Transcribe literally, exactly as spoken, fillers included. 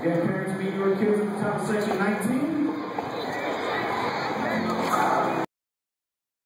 Again, parents, meet your kids at the top of section nineteen.